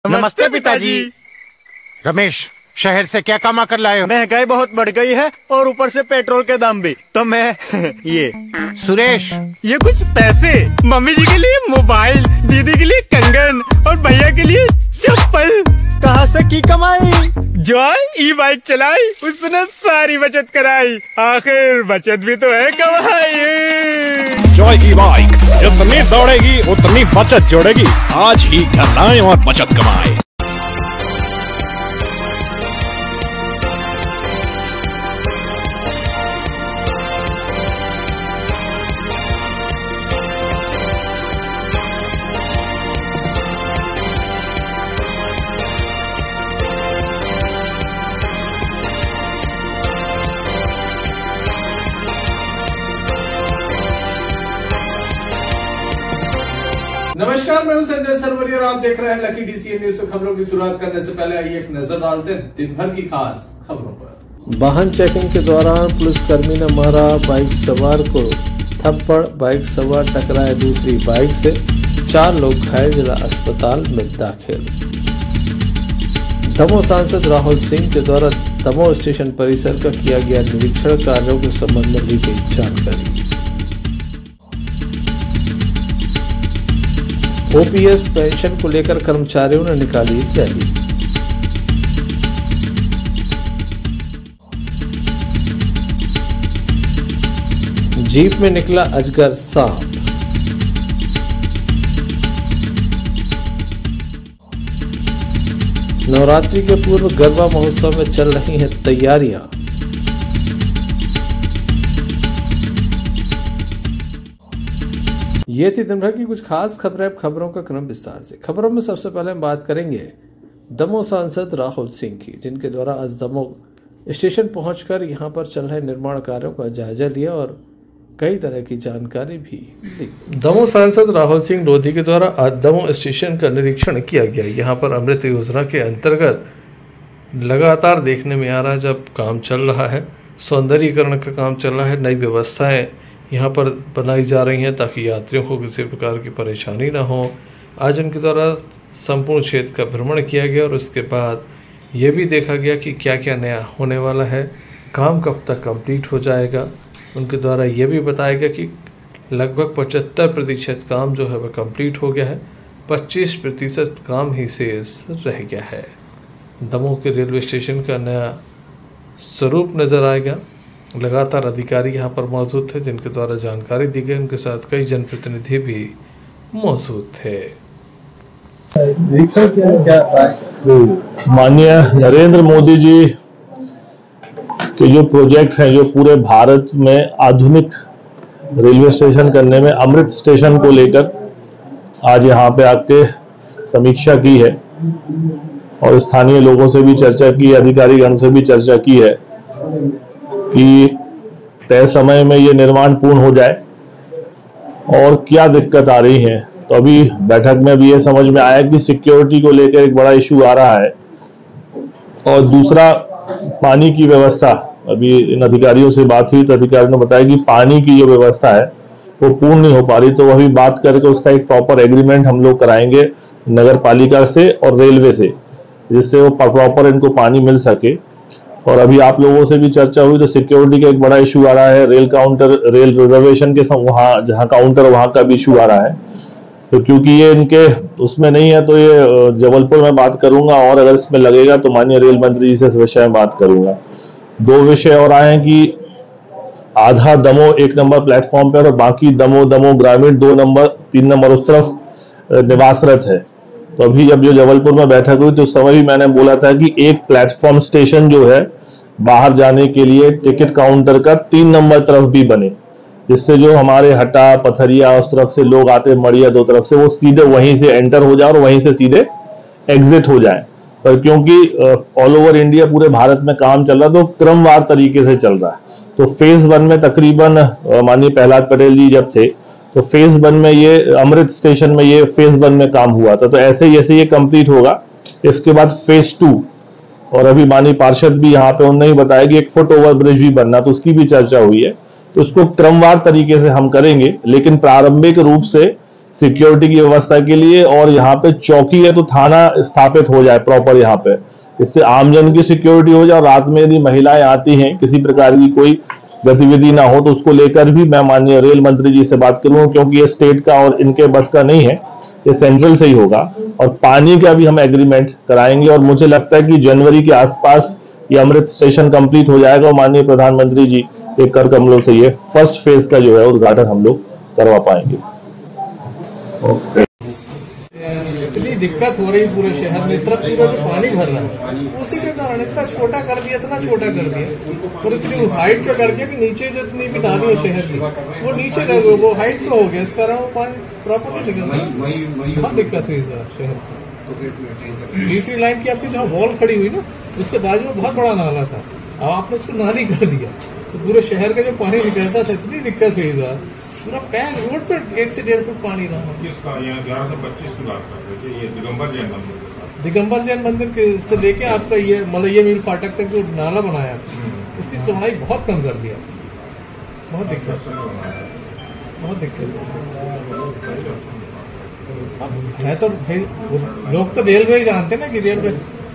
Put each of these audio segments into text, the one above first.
नमस्ते पिताजी। रमेश, शहर से क्या कमा कर लाए हो? महंगाई बहुत बढ़ गई है और ऊपर से पेट्रोल के दाम भी, तो मैं ये। सुरेश, ये कुछ पैसे मम्मी जी के लिए मोबाइल, दीदी के लिए कंगन और भैया के लिए चप्पल। कहाँ से की कमाई? जो ई बाइक चलाई उसने सारी बचत कराई, आखिर बचत भी तो है कमाई। जॉय ई बाइक जितनी दौड़ेगी उतनी बचत जोड़ेगी। आज ही घर लाएं और बचत कमाएं। नमस्कार, मैं हूं संजय सरवरी और आप देख रहे हैं लकी डीसीएन न्यूज। खबरों की शुरुआत करने से पहले आइए एक नजर डालते हैं दिन भर की खास खबरों पर। वाहन चेकिंग के दौरान पुलिसकर्मी ने मारा बाइक सवार को थप्पड़, बाइक सवार टकराए दूसरी बाइक से, 4 लोग घायल, जिला अस्पताल में दाखिल। दमोह सांसद राहुल सिंह के द्वारा दमोह स्टेशन परिसर का किया गया निरीक्षण, कार्यों के संबंध में ली गई जानकारी। ओपीएस पेंशन को लेकर कर्मचारियों ने निकाली रैली। जीप में निकला अजगर सांप। नवरात्रि के पूर्व गरबा महोत्सव में चल रही हैं तैयारियां। ये थी दिन भर की कुछ खास खबरें। अब खबरों का क्रम विस्तार से। खबरों में सबसे पहले हम बात करेंगे दमोह सांसद राहुल सिंह की, जिनके द्वारा आज दमोह स्टेशन पहुंचकर यहां पर चल रहे निर्माण कार्यों का जायजा लिया और कई तरह की जानकारी भी ली। दमोह सांसद राहुल सिंह लोधी के द्वारा आज दमोह स्टेशन का निरीक्षण किया गया। यहाँ पर अमृत योजना के अंतर्गत लगातार देखने में आ रहा है जब काम चल रहा है, सौंदर्यीकरण का काम चल रहा है, नई व्यवस्थाएं यहाँ पर बनाई जा रही हैं ताकि यात्रियों को किसी प्रकार की परेशानी ना हो। आज उनके द्वारा संपूर्ण क्षेत्र का भ्रमण किया गया और उसके बाद ये भी देखा गया कि क्या क्या नया होने वाला है, काम कब तक कंप्लीट हो जाएगा। उनके द्वारा ये भी बताया गया कि लगभग 75% काम जो है वह कंप्लीट हो गया है, 25% काम ही शेष रह गया है। दमोह के रेलवे स्टेशन का नया स्वरूप नज़र आएगा। लगातार अधिकारी यहाँ पर मौजूद थे जिनके द्वारा जानकारी दी गई। उनके साथ कई जनप्रतिनिधि भी मौजूद थे। माननीय नरेंद्र मोदी जी के जो प्रोजेक्ट हैं, जो पूरे भारत में आधुनिक रेलवे स्टेशन करने में अमृत स्टेशन को लेकर आज यहाँ पे आके समीक्षा की है और स्थानीय लोगों से भी चर्चा की, अधिकारीगण से भी चर्चा की है कि तय समय में ये निर्माण पूर्ण हो जाए और क्या दिक्कत आ रही है। तो अभी बैठक में भी ये समझ में आया कि सिक्योरिटी को लेकर एक बड़ा इशू आ रहा है और दूसरा पानी की व्यवस्था। अभी इन अधिकारियों से बात हुई तो अधिकारियों ने बताया कि पानी की जो व्यवस्था है वो पूर्ण नहीं हो पा रही, तो वही बात करके उसका एक प्रॉपर एग्रीमेंट हम लोग कराएंगे नगर पालिका से और रेलवे से, जिससे वो प्रॉपर इनको पानी मिल सके। और अभी आप लोगों से भी चर्चा हुई तो सिक्योरिटी का एक बड़ा इशू आ रहा है, रेल काउंटर, रेल रिजर्वेशन के वहाँ जहाँ काउंटर वहाँ का भी इशू आ रहा है। तो क्योंकि ये इनके उसमें नहीं है तो ये जबलपुर में बात करूंगा और अगर इसमें लगेगा तो माननीय रेल मंत्री जी से इस विषय में बात करूंगा। 2 विषय और आए हैं कि आधा दमोह 1 नंबर प्लेटफॉर्म पर और बाकी दमोह ग्रामीण 2 नंबर 3 नंबर उस तरफ निवासरत है। तो अभी जब जो जबलपुर में बैठक हुई तो उस समय भी मैंने बोला था कि एक प्लेटफॉर्म स्टेशन जो है बाहर जाने के लिए टिकट काउंटर का 3 नंबर तरफ भी बने, जिससे जो हमारे हटा, पथरिया उस तरफ से लोग आते, मड़िया 2 तरफ से, वो सीधे वहीं से एंटर हो जाए और वहीं से सीधे एग्जिट हो जाए। पर क्योंकि ऑल ओवर इंडिया पूरे भारत में काम चल रहा है तो क्रमवार तरीके से चल रहा है। तो फेज 1 में तकरीबन माननीय प्रहलाद पटेल जी जब थे तो फेज 1 में ये अमृत स्टेशन में ये फेज 1 में काम हुआ था। तो ऐसे जैसे ये कंप्लीट होगा इसके बाद फेज 2 और अभी माननीय पार्षद भी यहाँ पे उन्होंने ही बताया कि 1 फुट ओवर ब्रिज भी बनना, तो उसकी भी चर्चा हुई है। तो उसको क्रमवार तरीके से हम करेंगे, लेकिन प्रारंभिक रूप से सिक्योरिटी की व्यवस्था के लिए, और यहाँ पे चौकी है तो थाना स्थापित हो जाए प्रॉपर यहाँ पे, इससे आमजन की सिक्योरिटी हो जाए। और रात में यदि महिलाएं आती हैं, किसी प्रकार की कोई गतिविधि ना हो, तो उसको लेकर भी मैं माननीय रेल मंत्री जी से बात करूंगा, क्योंकि ये स्टेट का और इनके बस का नहीं है, ये सेंट्रल से ही होगा। और पानी का भी हम एग्रीमेंट कराएंगे, और मुझे लगता है कि जनवरी के आसपास ये अमृत स्टेशन कंप्लीट हो जाएगा, और माननीय प्रधानमंत्री जी के कर कमलों से ये फर्स्ट फेज का जो है उद्घाटन हम लोग करवा पाएंगे। इतनी दिक्कत हो रही पूरे शहर में, इस तरफ पूरा जो पानी भर रहा है उसी के कारण इतना छोटा कर दिया, इतना छोटा कर दिया, और इतनी हाइट पे कर दिया कि नीचे जितनी भी नाली है शहर की वो नीचे रह गए, वो हाइट पे हो गया, इस कारण वो पानी प्रॉपर नहीं निकल रहा। बहुत दिक्कत हुई सर शहर में। तीसरी लाइन की आपकी जहाँ वॉल खड़ी हुई ना, उसके बाजू में बहुत बड़ा नाला था, अब आपने उसको नाली कर दिया, तो पूरे शहर का जो पानी निकलता था इतनी दिक्कत हुई सर, पूरा पैंग रोड पे 1 से 1.5 फुट पानी रहा। 11 से 25 की बात कर रहे थे, ये दिगंबर जैन मंदिर से लेके आपका ये मलैया मील फाटक तक जो नाला बनाया, इसकी चौड़ाई बहुत कम कर दिया। बहुत दिक्कत है। तो लोग तो रेलवे जानते ना कि railway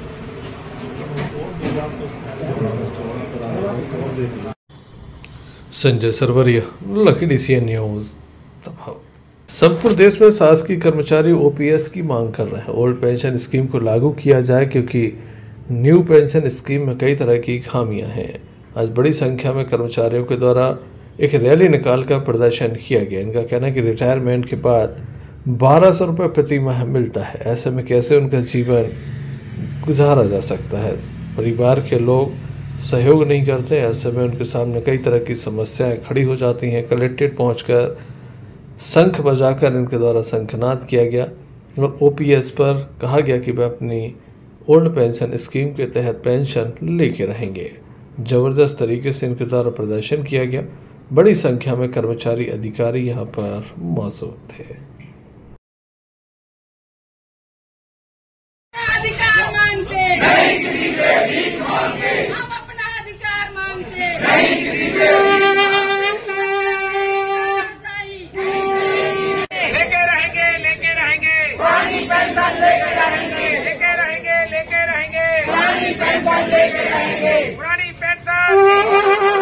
Sanjay Sarwaria, lucky DCN news. संपूर्ण देश में शासकीय कर्मचारी OPS की मांग कर रहे हैं। ओल्ड पेंशन स्कीम को लागू किया जाए, क्योंकि न्यू पेंशन स्कीम में कई तरह की खामियां हैं। आज बड़ी संख्या में कर्मचारियों के द्वारा एक रैली निकालकर प्रदर्शन किया गया। इनका कहना है कि रिटायरमेंट के बाद 1200 रुपये प्रति माह मिलता है, ऐसे में कैसे उनका जीवन गुजारा जा सकता है। परिवार के लोग सहयोग नहीं करते, ऐसे में उनके सामने कई तरह की समस्याएं खड़ी हो जाती हैं। कलेक्ट्रेट पहुंचकर शंख बजाकर इनके द्वारा शंखनाद किया गया, और OPS पर कहा गया कि वे अपनी ओल्ड पेंशन स्कीम के तहत पेंशन लेके रहेंगे। जबरदस्त तरीके से इनके द्वारा प्रदर्शन किया गया। बड़ी संख्या में कर्मचारी अधिकारी यहाँ पर मौजूद थे। अधिकार मांगते नहीं, किसी से भीख मांगते, हम अपना अधिकार मांगते नहीं, किसी से लेके रहेंगे, लेके रहेंगे पुरानी पेंशन, लेके रहेंगे, लेके रहेंगे, लेके रहेंगे पुरानी पेंशन, लेके रहेंगे पुरानी पेंशन।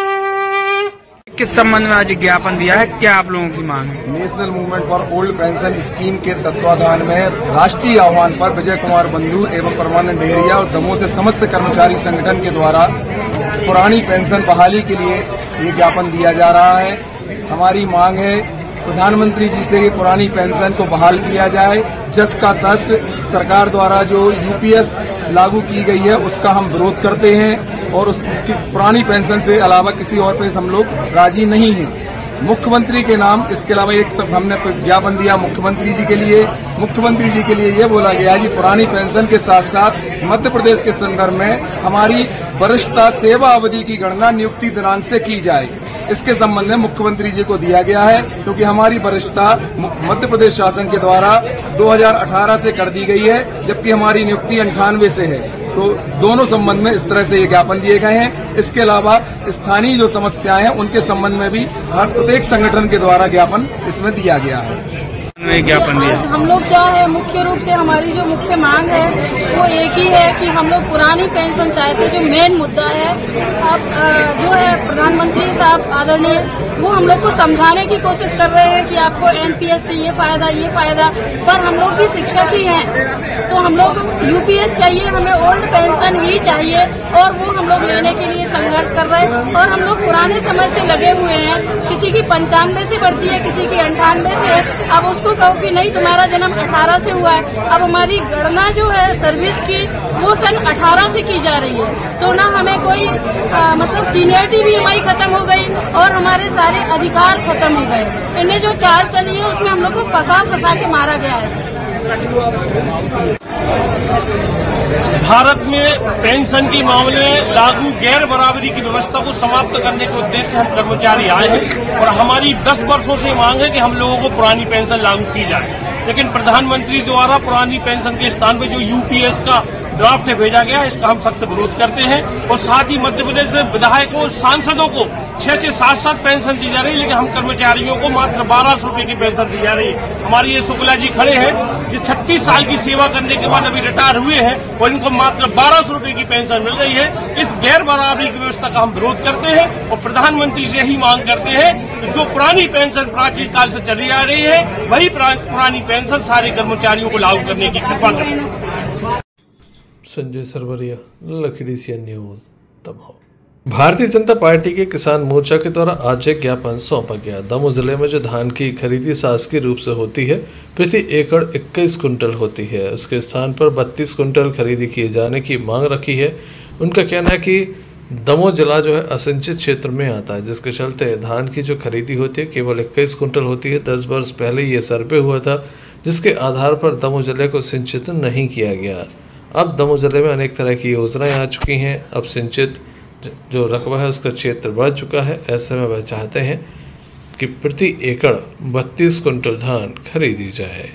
किस संबंध में आज ज्ञापन दिया है, क्या आप लोगों की मांग है? National movement for old pension scheme के तत्वाधान में राष्ट्रीय आह्वान पर विजय कुमार बंधु एवं परमानंद डेहरिया और दमोह से समस्त कर्मचारी संगठन के द्वारा पुरानी पेंशन बहाली के लिए ये ज्ञापन दिया जा रहा है। हमारी मांग है प्रधानमंत्री जी से पुरानी पेंशन को बहाल किया जाए। 10 का 10 सरकार द्वारा जो UPS लागू की गई है उसका हम विरोध करते हैं, और उस पुरानी पेंशन से अलावा किसी और पे हम लोग राजी नहीं हैं। मुख्यमंत्री के नाम, इसके अलावा एक सब हमने ज्ञापन दिया मुख्यमंत्री जी के लिए। मुख्यमंत्री जी के लिए ये बोला गया कि पुरानी पेंशन के साथ साथ मध्य प्रदेश के संदर्भ में हमारी वरिष्ठता सेवा अवधि की गणना नियुक्ति दिनांक से की जाए। इसके संबंध में मुख्यमंत्री जी को दिया गया है, क्योंकि हमारी वरिष्ठता मध्य प्रदेश शासन के द्वारा 2018 से कर दी गई है, जबकि हमारी नियुक्ति 98 से है। तो दोनों संबंध में इस तरह से ये ज्ञापन दिए गए हैं। इसके अलावा स्थानीय जो समस्याएं हैं उनके संबंध में भी हर प्रत्येक संगठन के द्वारा ज्ञापन इसमें दिया गया है। ज्ञापन दिया हम लोग क्या है, मुख्य रूप से हमारी जो मुख्य मांग है वो एक ही है कि हम लोग पुरानी पेंशन चाहते। जो मेन मुद्दा है, अब जो है प्रधानमंत्री साहब आदरणीय वो हम लोग को समझाने की कोशिश कर रहे हैं कि आपको NPS से ये फायदा, पर हम लोग भी शिक्षक ही हैं, तो हम लोग UPS चाहिए, हमें ओल्ड पेंशन ही चाहिए, और वो हम लोग लेने के लिए संघर्ष कर रहे हैं। और हम लोग पुराने समय से लगे हुए हैं, किसी की 95 से बढ़ती है, किसी की 98 से है। अब उसको कहो कि नहीं तुम्हारा जन्म 18 से हुआ है, अब हमारी गणना जो है सर्विस की वो सन 18 से की जा रही है, तो ना हमें कोई मतलब सीनियरिटी भी हमारी खत्म हो गई और हमारे सारे अधिकार खत्म हो गए। इन्हें जो चाल चली है उसमें हम लोग को फंसा के मारा गया है। भारत में पेंशन के मामले में लागू गैर बराबरी की व्यवस्था को समाप्त करने के उद्देश्य से हम कर्मचारी आए हैं, और हमारी 10 वर्षों से मांग है कि हम लोगों को पुरानी पेंशन लागू की जाए। लेकिन प्रधानमंत्री द्वारा पुरानी पेंशन के स्थान पर जो UPS का ड्राफ्ट भेजा गया, इसका हम सख्त विरोध करते हैं। और साथ ही मध्य प्रदेश से विधायकों, सांसदों को 6-6, 7-7 पेंशन दी जा रही है, लेकिन हम कर्मचारियों को मात्र 1200 रुपए की पेंशन दी जा रही है। हमारे ये शुक्ला जी खड़े हैं, जो 36 साल की सेवा करने के बाद अभी रिटायर हुए हैं और इनको मात्र 1200 रुपए की पेंशन मिल रही है। इस गैर बराबरी की व्यवस्था का हम विरोध करते हैं और प्रधानमंत्री से यही मांग करते हैं कि जो पुरानी पेंशन प्राचीन काल से चली आ रही है, वही पुरानी पेंशन सारे कर्मचारियों को लागू करने की कृपा करें। Sanjay Sarwaria, lucky DCN news, Damoh. Bharatiya Janata party के किसान मोर्चा के द्वारा आज एक ज्ञापन सौंपा गया। दमोह जिले में जो धान की खरीदी शासकीय रूप से होती है, प्रति एकड़ 21 कुंटल होती है, उसके स्थान पर 32 कुंटल खरीदी किए जाने की मांग रखी है। उनका कहना है कि दमोह जिला जो है असिंचित क्षेत्र में आता है, जिसके चलते धान की जो खरीदी होती है केवल 21 कुंटल होती है। 10 वर्ष पहले ये सर्वे हुआ था, जिसके आधार पर दमोह जिले को सिंचित नहीं किया गया। अब दमोह जिले में अनेक तरह की योजनाएं आ चुकी हैं। अब सिंचित जो रकबा है उसका क्षेत्र बढ़ चुका है। ऐसे में वह चाहते हैं कि प्रति एकड़ 32 कुंटल धान खरीदी जाए।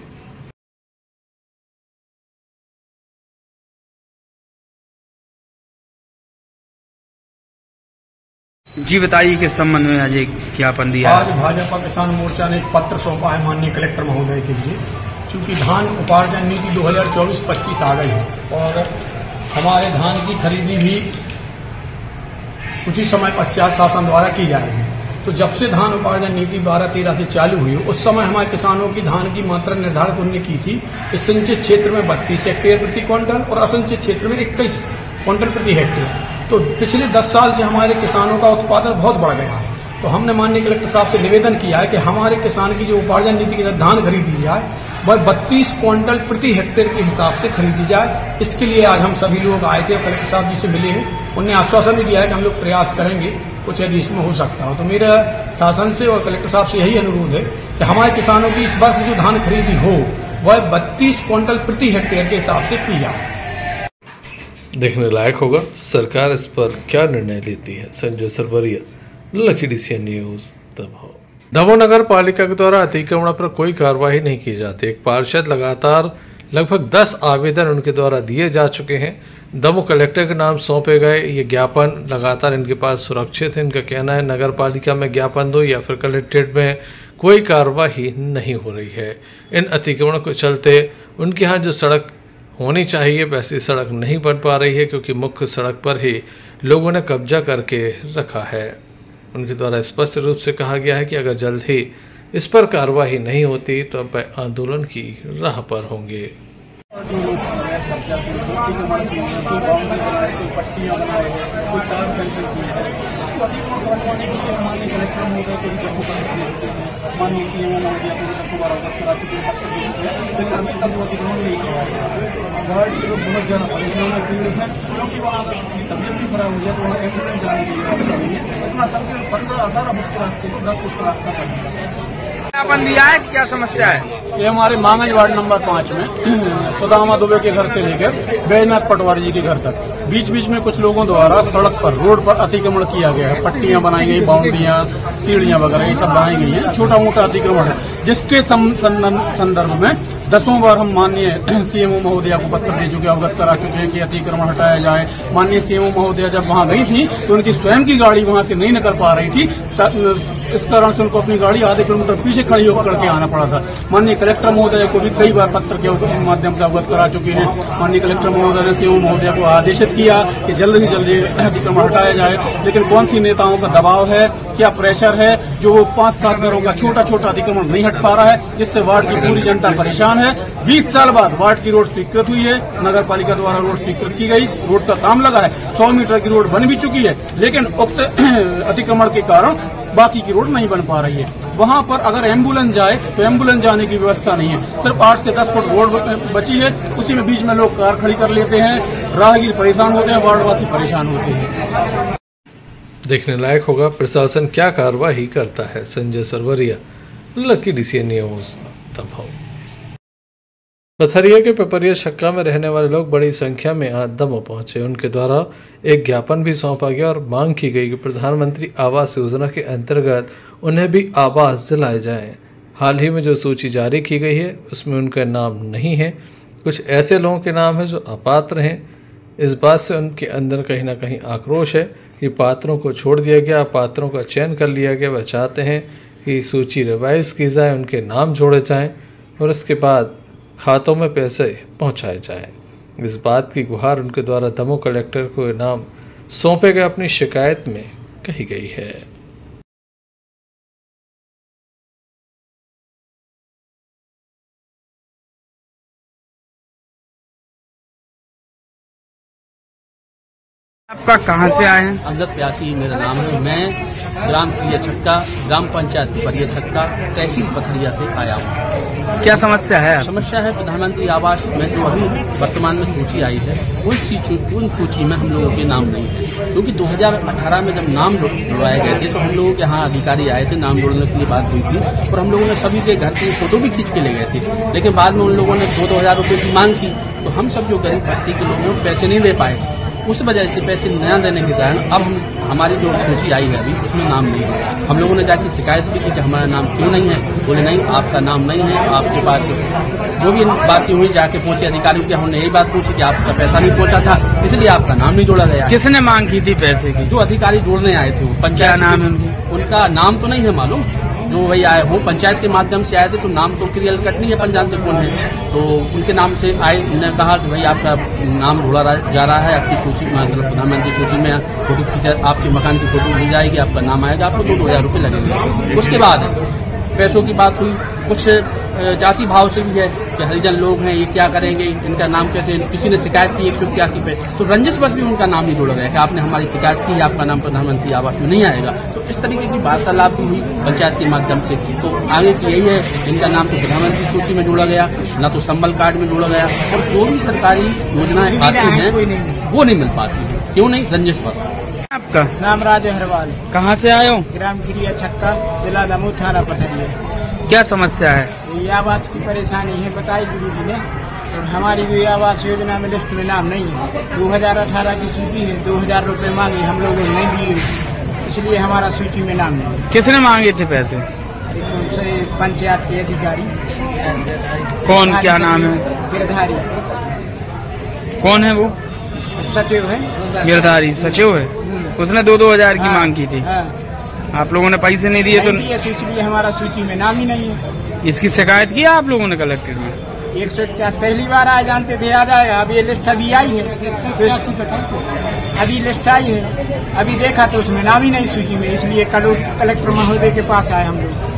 जी बताइए किस संबंध में आज एक ज्ञापन दिया? आज भाजपा किसान मोर्चा ने एक पत्र सौंपा है माननीय कलेक्टर महोदय के लिए, चूंकि धान उपार्जन नीति 2024-25 आ गई है और हमारे धान की खरीदी भी कुछ ही समय पश्चात शासन द्वारा की जाएगी। तो जब से धान उपार्जन नीति 12-13 से चालू हुई, उस समय हमारे किसानों की धान की मात्रा निर्धारित उन्होंने की थी कि सिंचित क्षेत्र में 32 हेक्टेयर प्रति क्विंटल और असिंचित क्षेत्र में 21 क्विंटल प्रति हेक्टेयर। तो पिछले 10 साल से हमारे किसानों का उत्पादन बहुत बढ़ गया है। तो हमने माननीय कलेक्टर साहब से निवेदन किया है कि हमारे किसान की जो उपार्जन नीति के तहत धान खरीदी जाए वह 32 क्विंटल प्रति हेक्टेयर के हिसाब से खरीदी जाए। इसके लिए आज हम सभी लोग आए थे और कलेक्टर साहब जी से मिले हैं। उन्हें आश्वासन भी दिया है कि हम लोग प्रयास करेंगे, कुछ यदि इसमें हो सकता हो। तो मेरा शासन से और कलेक्टर साहब से यही अनुरोध है कि हमारे किसानों की इस वर्ष जो धान खरीदी हो वह 32 क्विंटल प्रति हेक्टेयर के हिसाब से की जाए। देखने लायक होगा सरकार इस पर क्या निर्णय लेती है। Sanjay Sarwaria, lucky DCN news, Damoh. Damoh नगर पालिका के द्वारा अतिक्रमण पर कोई कार्रवाई नहीं की जाती। एक पार्षद लगातार लगभग 10 आवेदन उनके द्वारा दिए जा चुके हैं। दमोह कलेक्टर के नाम सौंपे गए। ये ज्ञापन लगातार इनके पास सुरक्षित है। इनका कहना है नगर पालिका में ज्ञापन दो या फिर कलेक्ट्रेट में कोई कार्रवाई नहीं हो रही है। इन अतिक्रमण के चलते उनके यहाँ जो सड़क होनी चाहिए वैसी सड़क नहीं बन पा रही है, क्योंकि मुख्य सड़क पर ही लोगों ने कब्जा करके रखा है। उनके द्वारा स्पष्ट रूप से कहा गया है कि अगर जल्द ही इस पर कार्रवाई नहीं होती तो अब आंदोलन की राह पर होंगे। बहुत ज्यादा परेशान है, क्योंकि वहाँ अगर तबियत भी खराब हो जाए तो वहाँ एम्बुलेंस जाने के लिए इतना सबके 15-18 मुख्य रास्ते को 10 मुख्य रास्ता पड़ेगा। ज्ञापन दिया है, क्या समस्या है? ये हमारे मांगज वार्ड नंबर 5 में सुदामा दुबे के घर से लेकर बैजनाथ पटवारी जी के घर तक बीच बीच में कुछ लोगों द्वारा सड़क पर रोड पर अतिक्रमण किया गया है। पट्टियां बनाई गई, बाउंड्रियां, सीढ़ियां वगैरह ये सब बनाई गई हैं। छोटा मोटा अतिक्रमण है, जिसके संदर्भ में 10 बार हम माननीय CMO महोदया को पत्र दे चुके, अवगत करा चुके हैं कि अतिक्रमण हटाया जाए। माननीय CMO महोदया जब वहां गई थी तो उनकी स्वयं की गाड़ी वहां से नहीं निकल पा रही थी, इस कारण से उनको अपनी गाड़ी आधे किलोमीटर पीछे खड़ी होकर के आना पड़ा था। माननीय कलेक्टर महोदय को भी कई बार पत्र के माध्यम से अवगत करा चुके हैं। माननीय कलेक्टर महोदय ने CMO महोदया को आदेशित किया कि जल्द से जल्द अतिक्रमण हटाया जाए, लेकिन कौन सी नेताओं का दबाव है, क्या प्रेशर है, जो वो 5-7 घरों का छोटा छोटा अतिक्रमण नहीं हट पा रहा है, जिससे वार्ड की पूरी जनता परेशान है। 20 साल बाद वार्ड की रोड स्वीकृत हुई है, नगर पालिका द्वारा रोड स्वीकृत की गई, रोड का काम लगा है, 100 मीटर की रोड बन भी चुकी है, लेकिन उक्त अतिक्रमण के कारण बाकी की रोड नहीं बन पा रही है। वहां पर अगर एम्बुलेंस जाए तो एम्बुलेंस जाने की व्यवस्था नहीं है। सिर्फ 8 से 10 फुट रोड बची है, उसी में बीच में लोग कार खड़ी कर लेते हैं, राहगीर परेशान होते हैं, वार्डवासी परेशान होते हैं। देखने लायक होगा प्रशासन क्या कार्रवाई करता है। Sanjay Sarwaria, lucky DCN news, Damoh. Patharia के पिपरिया छक्का में रहने वाले लोग बड़ी संख्या में आज दमोह पहुंचे। उनके द्वारा एक ज्ञापन भी सौंपा गया और मांग की गई कि प्रधानमंत्री आवास योजना के अंतर्गत उन्हें भी आवास दिलाए जाएं। हाल ही में जो सूची जारी की गई है उसमें उनका नाम नहीं है। कुछ ऐसे लोगों के नाम है जो अपात्र हैं। इस बात से उनके अंदर कहीं ना कहीं आक्रोश है। कि पात्रों को छोड़ दिया गया, पात्रों का चयन कर लिया गया। वह चाहते हैं कि सूची रिवाइज की जाए, उनके नाम जोड़े जाएं और उसके बाद खातों में पैसे पहुंचाए जाएं। इस बात की गुहार उनके द्वारा दमोह कलेक्टर को नाम सौंपे गए अपनी शिकायत में कही गई है। आपका कहाँ से आए हैं? अमजद प्यासी मेरा नाम है। मैं ग्राम क्रिया छक्का, ग्राम पंचायत परिया छक्का, तहसील पथरिया से आया हूँ। क्या समस्या है? समस्या है प्रधानमंत्री आवास में जो अभी वर्तमान में सूची आई है, उन सूची में हम लोगों के नाम नहीं है, क्योंकि 2018 में जब नाम जुड़वाए गए थे तो हम लोगों के यहाँ अधिकारी आए थे, नाम जोड़ने के लिए बात हुई थी और हम लोगों ने सभी के घर की फोटो भी खींच के ले गए थे। लेकिन बाद में उन लोगों ने 2-2 हजार रुपये की मांग की, तो हम सब जो गरीब बस्ती के लोग हैं पैसे नहीं दे पाए। उस वजह से पैसे न देने के कारण अब हमारी जो सूची आई है अभी उसमें नाम नहीं है। हम लोगों ने जाके शिकायत भी की कि हमारा नाम क्यों नहीं है। बोले नहीं, आपका नाम नहीं है, आपके पास जो भी बातें हुई जाके पहुंचे अधिकारियों के, हमने यही बात पूछी कि आपका पैसा नहीं पहुंचा था, इसलिए आपका नाम नहीं जोड़ा गया। किसने मांग की थी पैसे की? जो अधिकारी जोड़ने आए थे वो पंचायत नाम है उनका नाम तो नहीं है मालूम, जो भाई आए वो पंचायत के माध्यम से आए थे, तो नाम तो क्लियर कट नहीं है, अपन जानते कौन है। तो उनके नाम से आए, उन्होंने कहा कि भाई आपका नाम जोड़ा जा रहा है, आपकी सूची मतलब प्रधानमंत्री सूची में फोटो खींचा, आपके मकान की फोटो ली जाएगी, आपका नाम आएगा, आपको 2-2 हजार रुपये लगेंगे। उसके बाद पैसों की बात हुई, कुछ जाति भाव से भी है कि हरिजन लोग हैं, ये क्या करेंगे, इनका नाम कैसे, किसी ने शिकायत की 181 पे, तो रंजिश बस भी उनका नाम नहीं जोड़ा गया कि आपने हमारी शिकायत की, आपका नाम प्रधानमंत्री आवास में नहीं आएगा। तो इस तरीके की वार्तालाप भी हुई पंचायत के माध्यम से। तो आगे की यही है, इनका नाम तो प्रधानमंत्री सूची में जोड़ा गया, न तो संबल कार्ड में जोड़ा गया, और जो भी सरकारी योजनाएं आती हैं वो नहीं मिल पाती है। क्यों नहीं? रंजिश बस। आपका नाम राज अग्रवाल। कहाँ से आए हो? ग्राम क्रिया छक्का, जिला दमोह, थाना पथरिया। क्या समस्या है? ये आवास की परेशानी है, बताई गुरु जी ने, और हमारी भी आवास योजना में लिस्ट में नाम नहीं है। 2018 की सूची है, 2000 रुपये मांगे, हम लोगों ने नहीं दिए, इसलिए हमारा सूची में नाम नहीं है। किसने मांगे थे पैसे? उनसे पंचायत के अधिकारी। कौन, क्या नाम है? गिरधारी। कौन है वो? सचिव है। गिरधारी सचिव है, उसने 2-2 हजार की मांग की थी। आप लोगों ने पैसे नहीं दिए तो इसलिए हमारा सूची में नाम ही नहीं है। इसकी शिकायत की आप लोगों ने कलेक्टर में? 150 पहली बार आए, जानते थे आ जाएगा। अब ये लिस्ट अभी आई है, तो अभी लिस्ट आई है, अभी देखा तो उसमें नाम ही नहीं सूची में, इसलिए कलेक्टर महोदय के पास आए हम लोग।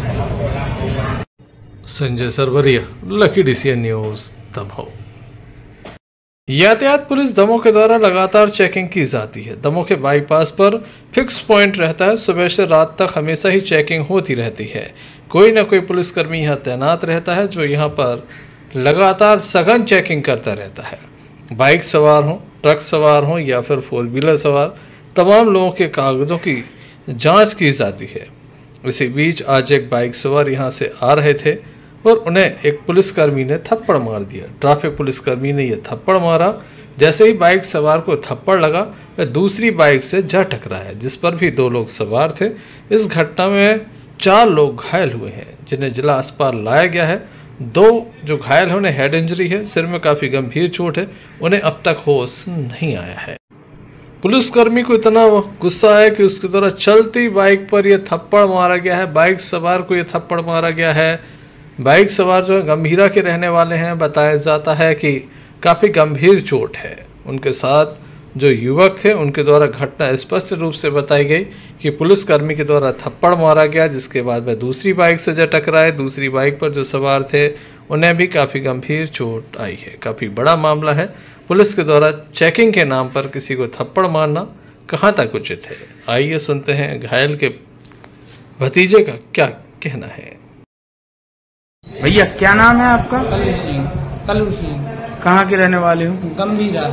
Sanjay Sarwaria, lucky DCN news, Damoh. यातायात पुलिस दमोह के द्वारा लगातार चेकिंग की जाती है। दमोह के बाईपास पर फिक्स पॉइंट रहता है, सुबह से रात तक हमेशा ही चेकिंग होती रहती है। कोई न कोई पुलिसकर्मी यहाँ तैनात रहता है जो यहाँ पर लगातार सघन चेकिंग करता रहता है। बाइक सवार हों, ट्रक सवार हों या फिर 4 व्हीलर सवार, तमाम लोगों के कागजों की जांच की जाती है। इसी बीच आज एक बाइक सवार यहाँ से आ रहे थे और उन्हें एक पुलिसकर्मी ने थप्पड़ मार दिया। ट्रैफिक पुलिसकर्मी ने यह थप्पड़ मारा, जैसे ही बाइक सवार को थप्पड़ लगा वह दूसरी बाइक से जा टकराया, जिस पर भी 2 लोग सवार थे। इस घटना में 4 लोग घायल हुए हैं, जिन्हें जिला अस्पताल लाया गया है। 2 जो घायल हैं उन्हें हेड इंजरी है, सिर में काफ़ी गंभीर चोट है, उन्हें अब तक होश नहीं आया है। पुलिसकर्मी को इतना गुस्सा है कि उसके द्वारा चलती बाइक पर यह थप्पड़ मारा गया है, बाइक सवार को यह थप्पड़ मारा गया है। बाइक सवार जो है गंभीरा के रहने वाले हैं, बताया जाता है कि काफ़ी गंभीर चोट है। उनके साथ जो युवक थे उनके द्वारा घटना स्पष्ट रूप से बताई गई कि पुलिसकर्मी के द्वारा थप्पड़ मारा गया, जिसके बाद वह दूसरी बाइक से जा टकराए। दूसरी बाइक पर जो सवार थे उन्हें भी काफ़ी गंभीर चोट आई है। काफ़ी बड़ा मामला है। पुलिस के द्वारा चेकिंग के नाम पर किसी को थप्पड़ मारना कहाँ तक उचित है? आइए सुनते हैं घायल के भतीजे का क्या कहना है। भैया क्या नाम है आपका? कल्लू सिंह। कहाँ के रहने वाले हो? गंभीरा।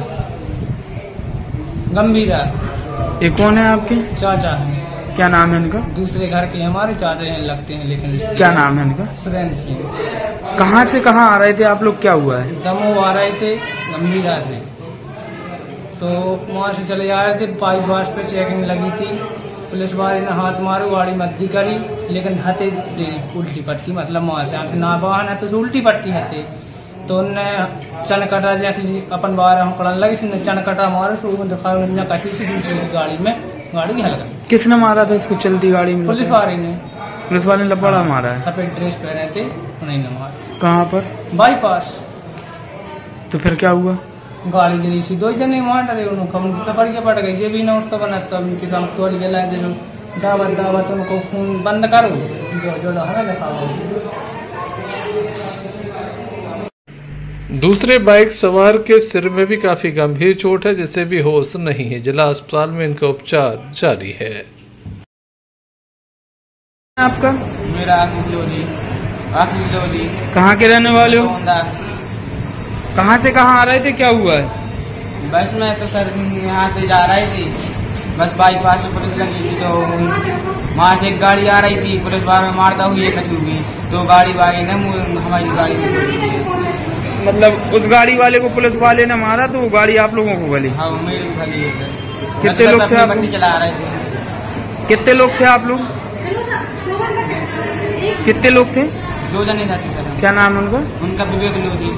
ये कौन है आपके? चाचा है। क्या नाम है इनका? दूसरे घर के हमारे चाचा हैं, लगते हैं, लेकिन क्या नाम है इनका? सुरेंद्र सिंह। कहाँ से कहाँ आ रहे थे आप लोग? क्या हुआ है? दमोह आ रहे थे गंभीरा से, तो वहाँ से चले जा रहे थे, बाईपास पे चेकिंग लगी थी। पुलिस वाले ने हाथ मारो, गाड़ी मद्दी करी, लेकिन हथे उल्टी पट्टी, मतलब वहाँ से ना वाहन है तो उल्टी पट्टी हथे, तो उनने चनकटा जैसे अपन 12 पड़न लगे, चनकटा मारो तो दिखाया कसी से दूसरी गाड़ी में गाड़ी की हल्का। किसने मारा था इसको चलती गाड़ी में? पुलिस वाले ने। पुलिस वाले ने लपड़ा मारा है? सफेद ड्रेस पहने थे, उन्हें ने मारा। कहाँ पर? बाईपास। तो फिर क्या हुआ? गाड़ी गिरी सी, 2 जने वहाँ डरे, उन्होंने पकड़ के पड़ गई। ये भी नोट तो बना, तो उनके काम तोड़ के लाए थे, दावत उनको खून बंद करो, जो हरा लिखा दूसरे बाइक सवार के सिर में भी काफी गंभीर चोट है, जिसे भी होश नहीं है। जिला अस्पताल में इनका उपचार जारी है। आपका? मेरा आशीष लोधी। कहाँ के रहने वाले हो? कहाँ से कहाँ आ रहे थे, क्या हुआ है? बस में तो सर यहाँ से जा रही थी, बस बाईपास में पुलिस लगी थी, तो वहाँ से एक गाड़ी आ रही थी, पुलिस वाले में मारता हुई है कचू भी, तो गाड़ी वाले ने हमारी गाड़ी में, मतलब उस गाड़ी वाले को पुलिस वाले ने मारा, तो वो गाड़ी आप लोगों को गली? हाँ, मेरे को गली है सर। कितने लोग थे आप? चला रहे थे। कितने लोग थे आप लोग? कितने लोग थे? 2 जने थे सर। क्या नाम है उनका? उनका विवेक लोधी।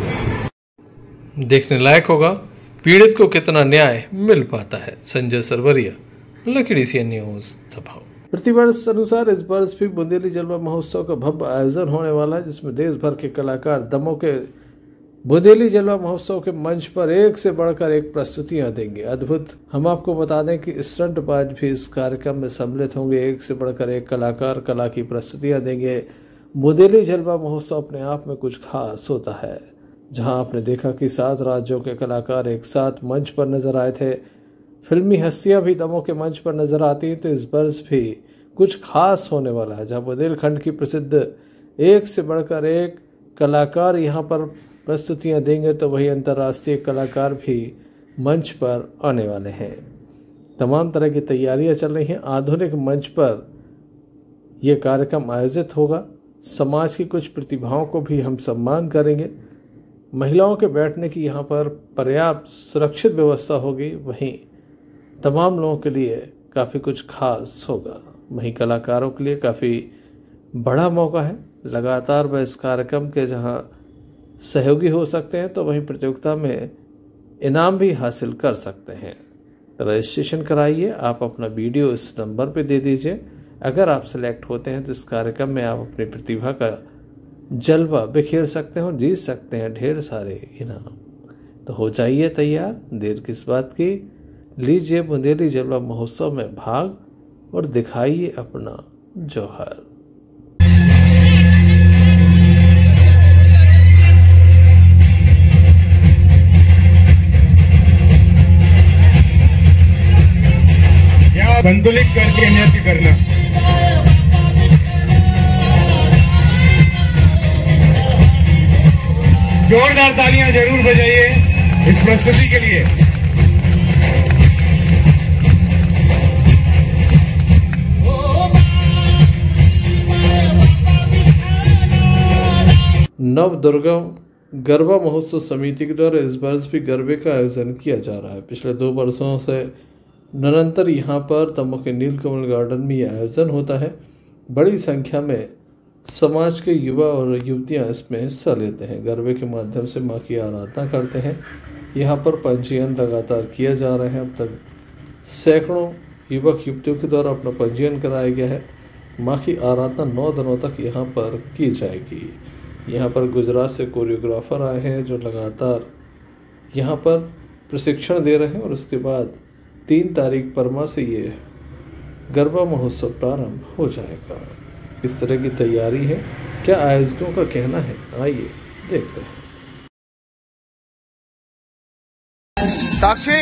देखने लायक होगा पीड़ित को कितना न्याय मिल पाता है। Sanjay Sarwaria, lucky DCN news दबाव। प्रतिवर्ष अनुसार इस वर्ष भी बुंदेली जलवा महोत्सव का भव्य आयोजन होने वाला है, जिसमें देश भर के कलाकार दमों के बुंदेली जलवा महोत्सव के मंच पर एक से बढ़कर एक प्रस्तुतियां देंगे। अद्भुत। हम आपको बता दें कि स्टंटबाज भी इस कार्यक्रम में सम्मिलित होंगे। एक से बढ़कर एक कलाकार कला की प्रस्तुतियां देंगे। बुंदेली जलवा महोत्सव अपने आप में कुछ खास होता है, जहां आपने देखा कि 7 राज्यों के कलाकार एक साथ मंच पर नजर आए थे। फिल्मी हस्तियां भी दमों के मंच पर नजर आती हैं, तो इस वर्ष भी कुछ खास होने वाला है, जहां बुंदेलखंड की प्रसिद्ध एक से बढ़कर एक कलाकार यहां पर प्रस्तुतियां देंगे, तो वही अंतर्राष्ट्रीय कलाकार भी मंच पर आने वाले हैं। तमाम तरह की तैयारियां चल रही हैं। आधुनिक मंच पर यह कार्यक्रम आयोजित होगा। समाज की कुछ प्रतिभाओं को भी हम सम्मान करेंगे। महिलाओं के बैठने की यहाँ पर पर्याप्त सुरक्षित व्यवस्था होगी। वहीं तमाम लोगों के लिए काफ़ी कुछ खास होगा। वहीं कलाकारों के लिए काफ़ी बड़ा मौका है। लगातार वह इस कार्यक्रम के जहाँ सहयोगी हो सकते हैं, तो वहीं प्रतियोगिता में इनाम भी हासिल कर सकते हैं। रजिस्ट्रेशन कराइए। आप अपना वीडियो इस नंबर पे दे दीजिए। अगर आप सिलेक्ट होते हैं तो इस कार्यक्रम में आप अपनी प्रतिभा का जलवा बिखेर सकते हो, जीत सकते हैं ढेर सारे इनाम। तो हो जाइए तैयार, देर किस बात की। लीजिए बुंदेली जलवा महोत्सव में भाग और दिखाइए अपना जौहर। संतुलित करके नृत्य करना। जोरदार तालियां जरूर बजाइए इस प्रस्तुति के लिए। नव दुर्गा गरबा महोत्सव समिति के द्वारा इस वर्ष भी गरबे का आयोजन किया जा रहा है। पिछले 2 वर्षों से निरंतर यहाँ पर दमोह के नीलकमल गार्डन में यह आयोजन होता है। बड़ी संख्या में समाज के युवा और युवतियाँ इसमें हिस्सा लेते हैं। गरबे के माध्यम से माँ की आराधना करते हैं। यहाँ पर पंजीयन लगातार किया जा रहे हैं। अब तक सैकड़ों युवक युवतियों के द्वारा अपना पंजीयन कराया गया है। माँ की आराधना 9 दिनों तक यहाँ पर की जाएगी। यहाँ पर गुजरात से कोरियोग्राफर आए हैं जो लगातार यहाँ पर प्रशिक्षण दे रहे हैं और उसके बाद 3 तारीख परमा से ये गरबा महोत्सव प्रारंभ हो जाएगा। इस तरह की तैयारी है, क्या आयोजकों का कहना है, आइए देखते हैं। Sakshi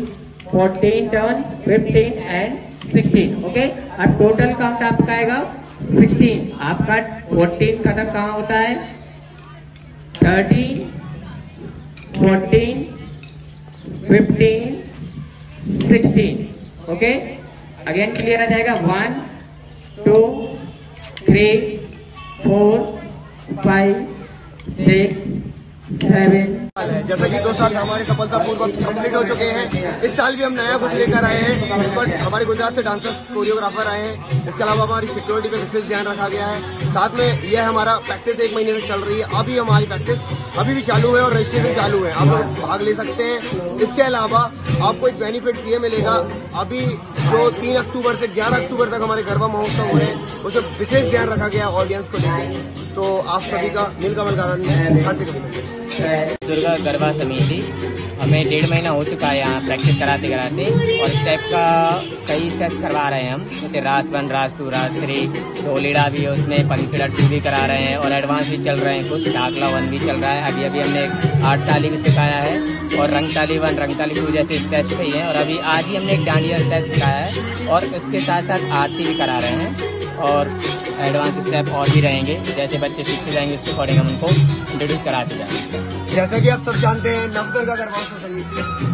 turn 15 and 16। ओके, अब टोटल काउंट आपका आएगा 16 आपका 14 खत्म कहाँ होता है? 13, 14, 15, 16। ओके, अगेन क्लियर आ जाएगा। 1 2 3 4 5 6 7। जैसा कि 2 साल हमारे सफलतापूर्वक कंप्लीट हो चुके हैं, इस साल भी हम नया कुछ लेकर आए हैं। इस पर हमारे गुजरात से डांसर्स कोरियोग्राफर आए हैं। इसके अलावा हमारी सिक्योरिटी पे विशेष ध्यान रखा गया है। साथ में यह हमारा प्रैक्टिस 1 महीने से चल रही है। अभी हमारी प्रैक्टिस अभी भी चालू है और रजिस्ट्रेशन चालू है, आप लोग भाग ले सकते हैं। इसके अलावा आपको एक बेनिफिट ये मिलेगा, अभी जो 3 अक्टूबर से 11 अक्टूबर तक हमारे गरबा महोत्सव हो रहे हैं, उसमें विशेष ध्यान रखा गया ऑडियंस को लेकर। तो आप सभी का नीलकमल गार्डन में हार्दिक अभिनंदन। दुर्गा गरबा समिति, हमें 1.5 महीना हो चुका है यहाँ प्रैक्टिस कराते कराते, और स्टेप का कई स्टेप्स करवा रहे हैं हम, जैसे रास 1, रास 2, रास 3, ढोलीड़ा भी है उसमें, पंखीड़ा 2 भी करा रहे हैं, और एडवांस भी चल रहे हैं कुछ, ढाकला 1 भी चल रहा है। अभी हमने 8 ताली भी सिखाया है, और रंगताली 1, रंगताली 2 जैसे स्टेप्स भी हैं, और अभी आज ही हमने एक डांडिया स्टेप सिखाया है, और इसके साथ साथ आरती भी करा रहे हैं, और एडवांस स्टेप और भी रहेंगे। जैसे बच्चे सीखते जाएंगे उसके अकॉर्डिंग हम उनको इंट्रोड्यूस कराते जाएंगे। जैसा कि आप सब जानते हैं, नवदुर्गा गरबा संगीत।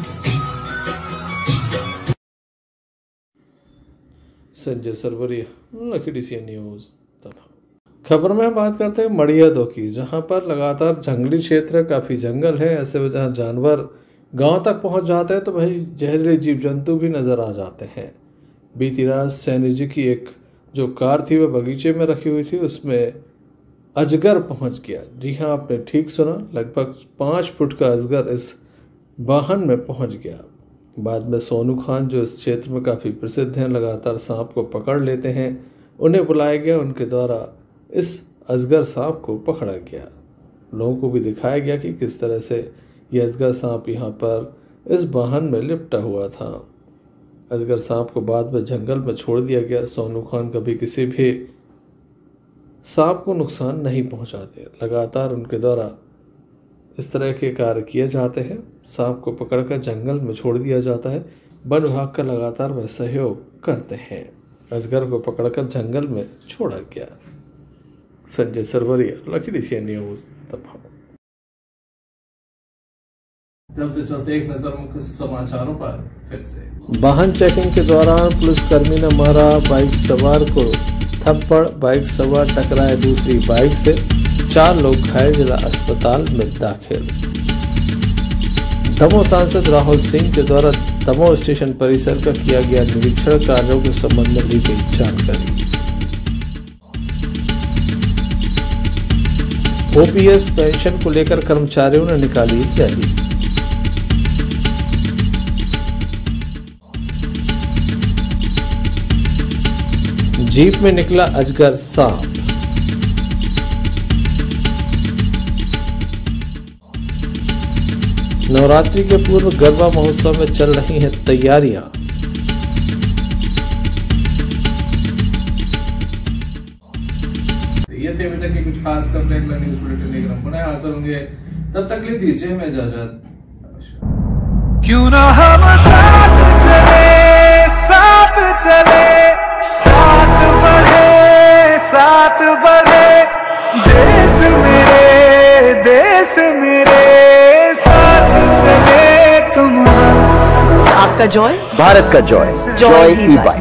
Sanjay Sarwaria, lucky DCN news. खबर में बात करते हैं मड़ियादों की, जहां पर लगातार जंगली क्षेत्र, काफी जंगल है, ऐसे में जहां जानवर गांव तक पहुंच जाते हैं तो भाई जहरीले जीव जंतु भी नजर आ जाते हैं। बीती रात सैनी जी की एक जो कार थी वह बगीचे में रखी हुई थी, उसमें अजगर पहुंच गया। जी हाँ, आपने ठीक सुना, लगभग 5 फुट का अजगर इस वाहन में पहुंच गया। बाद में सोनू खान, जो इस क्षेत्र में काफ़ी प्रसिद्ध हैं, लगातार सांप को पकड़ लेते हैं, उन्हें बुलाया गया, उनके द्वारा इस अजगर सांप को पकड़ा गया। लोगों को भी दिखाया गया कि किस तरह से यह अजगर सांप यहाँ पर इस वाहन में लिपटा हुआ था। अजगर सांप को बाद में जंगल में छोड़ दिया गया। सोनू खान कभी किसी भी सांप को नुकसान नहीं पहुंचाते, लगातार उनके द्वारा इस तरह के कार्य किए जाते हैं। सांप को पकड़कर जंगल में छोड़ दिया जाता है, वन विभाग का लगातार वह सहयोग करते हैं। अजगर को पकड़कर जंगल में छोड़ा गया। Sanjay Sarwaria, lucky DCN news. चलते एक नजर मुख्य समाचारों पर फिर से। वाहन चेकिंग के दौरान पुलिसकर्मी ने मारा बाइक सवार को थप्पड़, बाइक सवार टकराए दूसरी बाइक से, 4 लोग घायल, जिला अस्पताल में दाखिल। दमोह सांसद राहुल सिंह के द्वारा दमोह स्टेशन परिसर का किया गया निरीक्षण, कार्यों के संबंध में ली गई जानकारी। OPS पेंशन को लेकर कर्मचारियों ने निकाली रैली। जीप में निकला अजगर सांप। नवरात्रि के पूर्व गरबा महोत्सव में चल रही हैं तैयारियां। ये थे अभी तक की कुछ खास खबरें न्यूज बुलेटिन लेकर हम पुनः हाजिर होंगे, तब तक ले दीजिए हमें इजाजत। क्यों ना हम साथ चले, साथ चले, साथ बढ़े, साथ बढ़े, देश मेरे साथ चले तुम। आपका जॉय, भारत का Joy, Joy e-bike.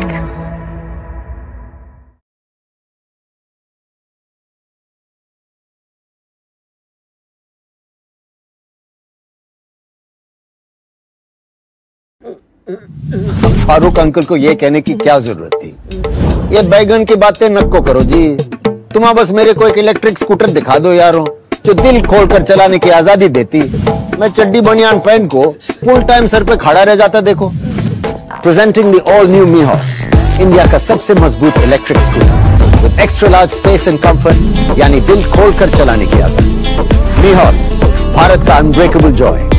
Farooq uncle को ये कहने की क्या जरूरत थी? ये बैगन की बातें नको करो जी। तुम बस मेरे को एक इलेक्ट्रिक स्कूटर दिखा दो यारो, जो दिल खोलकर चलाने की आजादी देती। मैं चड्डी बनियान पहन को फुल टाइम सर पे खड़ा रह जाता। देखो, presenting the all new Mihos, India का सबसे मजबूत electric scooter with extra large space and comfort, यानी दिल खोलकर चलाने की आजादी। मीहॉस, भारत का अनब्रेकेबल जॉय।